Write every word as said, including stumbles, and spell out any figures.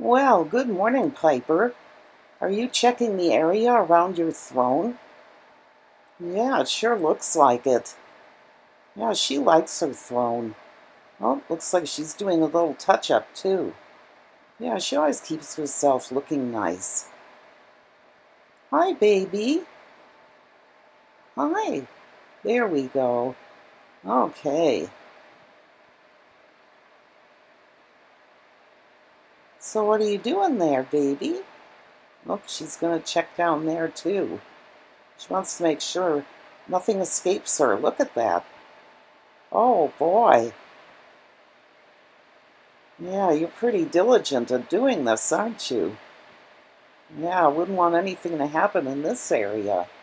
Well, good morning, Piper. Are you checking the area around your throne? Yeah, it sure looks like it. Yeah, she likes her throne. Oh, looks like she's doing a little touch-up, too. Yeah, she always keeps herself looking nice. Hi, baby. Hi. There we go. Okay. So what are you doing there, baby? Oh, she's gonna check down there, too. She wants to make sure nothing escapes her. Look at that. Oh, boy. Yeah, you're pretty diligent at doing this, aren't you? Yeah, I wouldn't want anything to happen in this area.